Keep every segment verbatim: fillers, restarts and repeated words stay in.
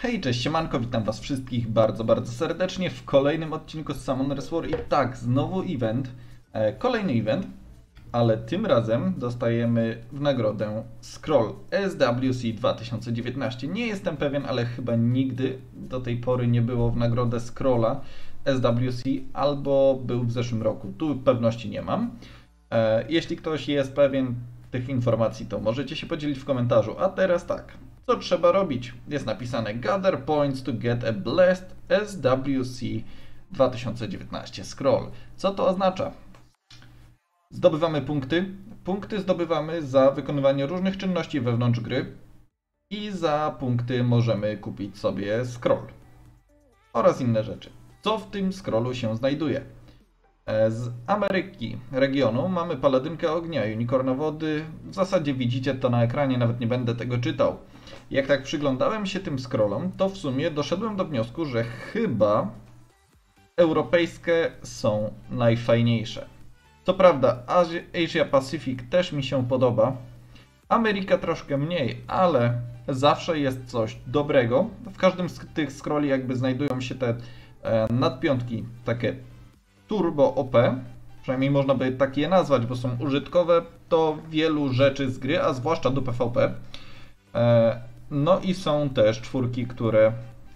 Hej, cześć, siemanko, witam was wszystkich bardzo, bardzo serdecznie w kolejnym odcinku z Summoners War. I tak, znowu event, e, kolejny event, ale tym razem dostajemy w nagrodę Scroll S W C dwa tysiące dziewiętnaście. Nie jestem pewien, ale chyba nigdy do tej pory nie było w nagrodę Scrolla S W C, albo był w zeszłym roku, tu pewności nie mam. E, jeśli ktoś jest pewien tych informacji, to możecie się podzielić w komentarzu. A teraz tak. Co trzeba robić? Jest napisane Gather points to get a blessed S W C dwa tysiące dziewiętnaście scroll. Co to oznacza? Zdobywamy punkty. Punkty zdobywamy za wykonywanie różnych czynności wewnątrz gry i za punkty możemy kupić sobie scroll oraz inne rzeczy. Co w tym scrollu się znajduje? Z Ameryki regionu mamy paladynkę ognia, unicorna wody. W zasadzie widzicie to na ekranie, nawet nie będę tego czytał. Jak tak przyglądałem się tym scrollom, to w sumie doszedłem do wniosku, że chyba europejskie są najfajniejsze. Co prawda Asia Pacific też mi się podoba, Ameryka troszkę mniej, ale zawsze jest coś dobrego. W każdym z tych scrolli jakby znajdują się te e, nadpiątki, takie turbo O P, przynajmniej można by tak je nazwać, bo są użytkowe do wielu rzeczy z gry, a zwłaszcza do P V P. E, no i są też czwórki, które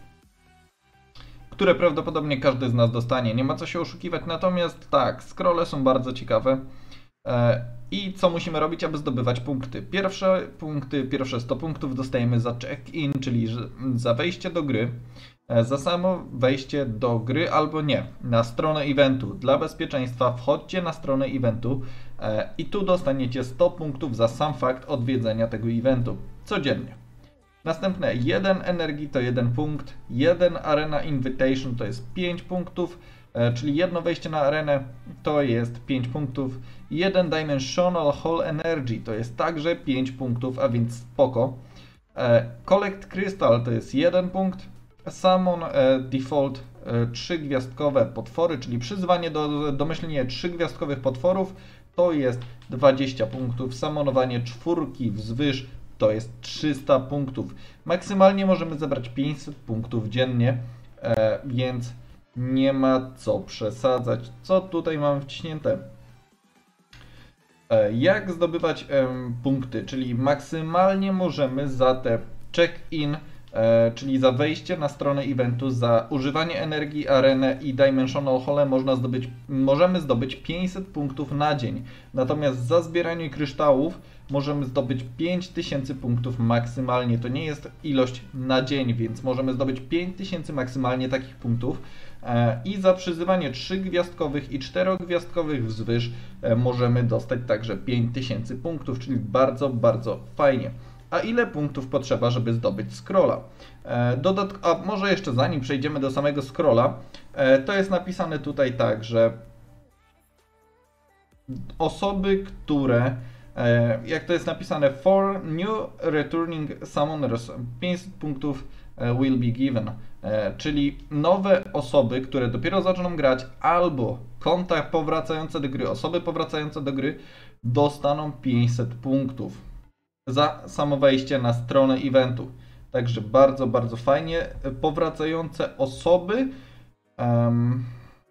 które prawdopodobnie każdy z nas dostanie. Nie ma co się oszukiwać, natomiast tak, scrolle są bardzo ciekawe. E, I co musimy robić, aby zdobywać punkty? Pierwsze punkty, pierwsze sto punktów dostajemy za check-in, czyli za wejście do gry. Za samo wejście do gry albo nie, na stronę eventu. Dla bezpieczeństwa wchodźcie na stronę eventu e, i tu dostaniecie sto punktów za sam fakt odwiedzenia tego eventu codziennie. Następne jeden energii to jeden punkt, jeden arena invitation to jest pięć punktów, e, czyli jedno wejście na arenę to jest pięć punktów, jeden dimensional hall energy to jest także pięć punktów, a więc spoko. E, collect crystal to jest jeden punkt. Summon e, default e, trzygwiazdkowe potwory, czyli przyzwanie do domyślnie trzygwiazdkowych potworów to jest dwadzieścia punktów. Summonowanie czwórki wzwyż to jest trzysta punktów. Maksymalnie możemy zebrać pięćset punktów dziennie, e, więc nie ma co przesadzać. Co tutaj mamy wciśnięte? E, jak zdobywać e, punkty, czyli maksymalnie możemy za te check-in, E, czyli za wejście na stronę eventu, za używanie energii, arenę i Dimensional Hall można zdobyć, możemy zdobyć pięćset punktów na dzień. Natomiast za zbieranie kryształów możemy zdobyć pięć tysięcy punktów maksymalnie. To nie jest ilość na dzień, więc możemy zdobyć pięć tysięcy maksymalnie takich punktów. E, I za przyzywanie trzygwiazdkowych i czterogwiazdkowych wzwyż e, możemy dostać także pięć tysięcy punktów, czyli bardzo, bardzo fajnie. A ile punktów potrzeba, żeby zdobyć scrolla? E, dodatk- a może jeszcze zanim przejdziemy do samego scrolla, e, to jest napisane tutaj tak, że osoby, które, e, jak to jest napisane, for new returning summoners, pięćset punktów will be given, e, czyli nowe osoby, które dopiero zaczną grać, albo konta powracające do gry, osoby powracające do gry dostaną pięćset punktów za samo wejście na stronę eventu. Także bardzo, bardzo fajnie. Powracające osoby um,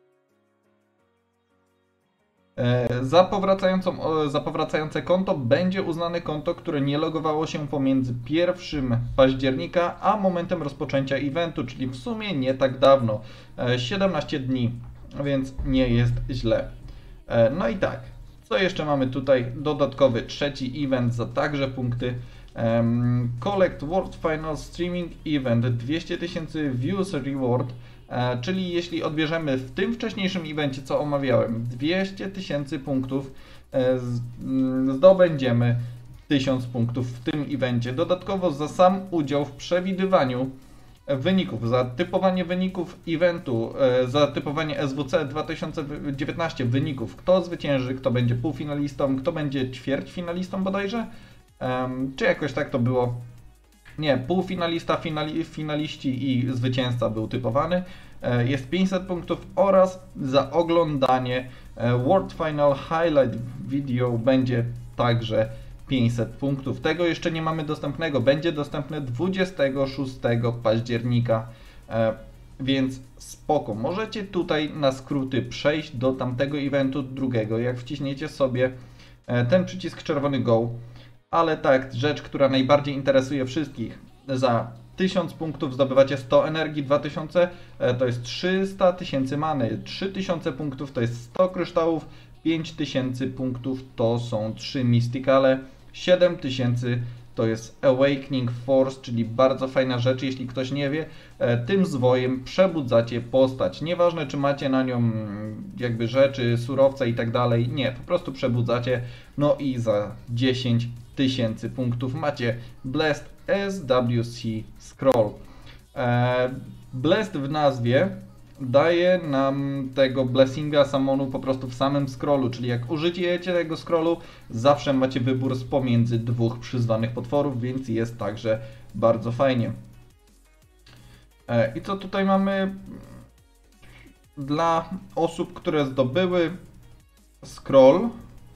za, powracającą, za powracające konto będzie uznane konto, które nie logowało się pomiędzy pierwszego października a momentem rozpoczęcia eventu, czyli w sumie nie tak dawno, siedemnaście dni, więc nie jest źle. No i tak. Co jeszcze mamy tutaj? Dodatkowy trzeci event za także punkty. Um, Collect World Final Streaming Event dwieście tysięcy Views Reward, e, czyli jeśli odbierzemy w tym wcześniejszym evencie, co omawiałem, dwieście tysięcy punktów, e, z, m, zdobędziemy tysiąc punktów w tym evencie. Dodatkowo za sam udział w przewidywaniu wyników, za typowanie wyników eventu, za typowanie S W C dwa tysiące dziewiętnaście wyników, kto zwycięży, kto będzie półfinalistą, kto będzie ćwierćfinalistą bodajże, um, czy jakoś tak to było, nie, półfinalista, finali, finaliści i zwycięzca był typowany, jest pięćset punktów oraz za oglądanie World Final Highlight Video będzie także pięćset punktów. Tego jeszcze nie mamy dostępnego. Będzie dostępne dwudziestego szóstego października. E, więc spoko. Możecie tutaj na skróty przejść do tamtego eventu drugiego, jak wciśniecie sobie e, ten przycisk czerwony Go. Ale tak, rzecz, która najbardziej interesuje wszystkich. Za tysiąc punktów zdobywacie sto energii, dwa tysiące e, to jest trzysta tysięcy many, trzy tysiące punktów to jest sto kryształów, pięć tysięcy punktów to są trzy Mysticale, siedem tysięcy to jest Awakening Force, czyli bardzo fajna rzecz, jeśli ktoś nie wie, tym zwojem przebudzacie postać. Nieważne, czy macie na nią jakby rzeczy, surowce i tak dalej, nie, po prostu przebudzacie. No i za dziesięć tysięcy punktów macie Blessed S W C Scroll. Blessed w nazwie daje nam tego blessinga summonu po prostu w samym scrollu, czyli jak użyjecie tego scrollu, zawsze macie wybór z pomiędzy dwóch przyzwanych potworów, więc jest także bardzo fajnie. I co tutaj mamy dla osób, które zdobyły scroll?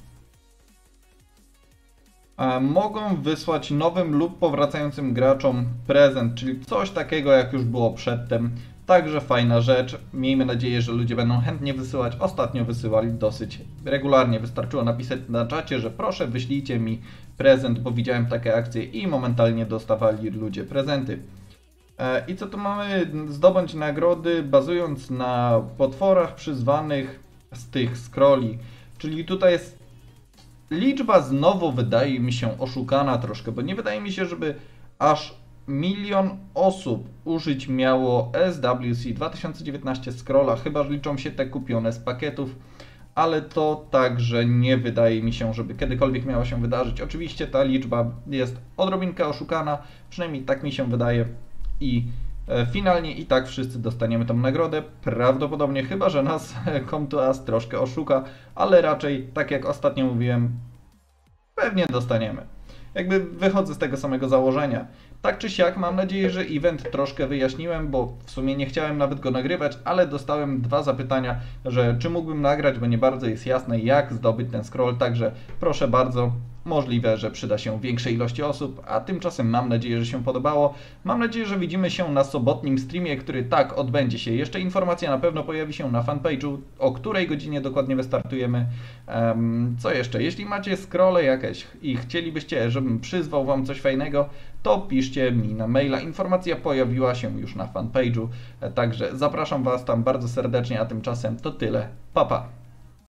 Mogą wysłać nowym lub powracającym graczom prezent, czyli coś takiego jak już było przedtem. Także fajna rzecz. Miejmy nadzieję, że ludzie będą chętnie wysyłać. Ostatnio wysyłali dosyć regularnie. Wystarczyło napisać na czacie, że proszę wyślijcie mi prezent, bo widziałem takie akcje i momentalnie dostawali ludzie prezenty. I co tu mamy? Zdobądź nagrody bazując na potworach przyzwanych z tych scrolli. Czyli tutaj jest liczba znowu wydaje mi się oszukana troszkę, bo nie wydaje mi się, żeby aż milion osób użyć miało S W C dwa tysiące dziewiętnaście scrolla, chyba że liczą się te kupione z pakietów, ale to także nie wydaje mi się, żeby kiedykolwiek miało się wydarzyć. Oczywiście ta liczba jest odrobinkę oszukana, przynajmniej tak mi się wydaje i finalnie i tak wszyscy dostaniemy tą nagrodę, prawdopodobnie chyba że nas Come to Us troszkę oszuka, ale raczej tak jak ostatnio mówiłem, pewnie dostaniemy. Jakby wychodzę z tego samego założenia. Tak czy siak mam nadzieję, że event troszkę wyjaśniłem, bo w sumie nie chciałem nawet go nagrywać, ale dostałem dwa zapytania, że czy mógłbym nagrać, bo nie bardzo jest jasne jak zdobyć ten scroll, także proszę bardzo. Możliwe, że przyda się większej ilości osób, a tymczasem mam nadzieję, że się podobało. Mam nadzieję, że widzimy się na sobotnim streamie, który tak odbędzie się. Jeszcze informacja na pewno pojawi się na fanpage'u, o której godzinie dokładnie wystartujemy. Um, co jeszcze? Jeśli macie scrolle jakieś i chcielibyście, żebym przyzwał wam coś fajnego, to piszcie mi na maila. Informacja pojawiła się już na fanpage'u, także zapraszam was tam bardzo serdecznie, a tymczasem to tyle. Pa, pa!